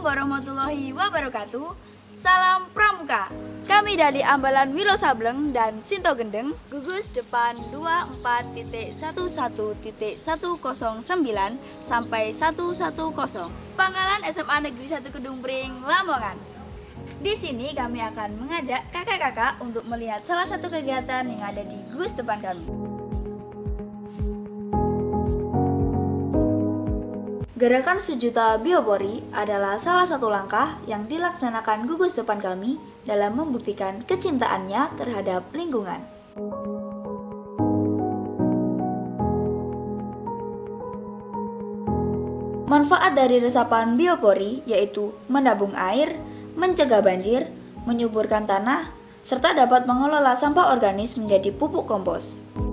warahmatullahi wabarakatuh. Salam Pramuka. Kami dari Ambalan Wilo Sableng dan Sinto Gendeng, gugus depan 24.11.109 sampai 110. Pangkalan SMA Negeri 1 Kedung Pring, Lamongan. Di sini kami akan mengajak kakak-kakak untuk melihat salah satu kegiatan yang ada di gugus depan kami. Gerakan sejuta biopori adalah salah satu langkah yang dilaksanakan gugus depan kami dalam membuktikan kecintaannya terhadap lingkungan. Manfaat dari resapan biopori yaitu menabung air, mencegah banjir, menyuburkan tanah, serta dapat mengelola sampah organis menjadi pupuk kompos.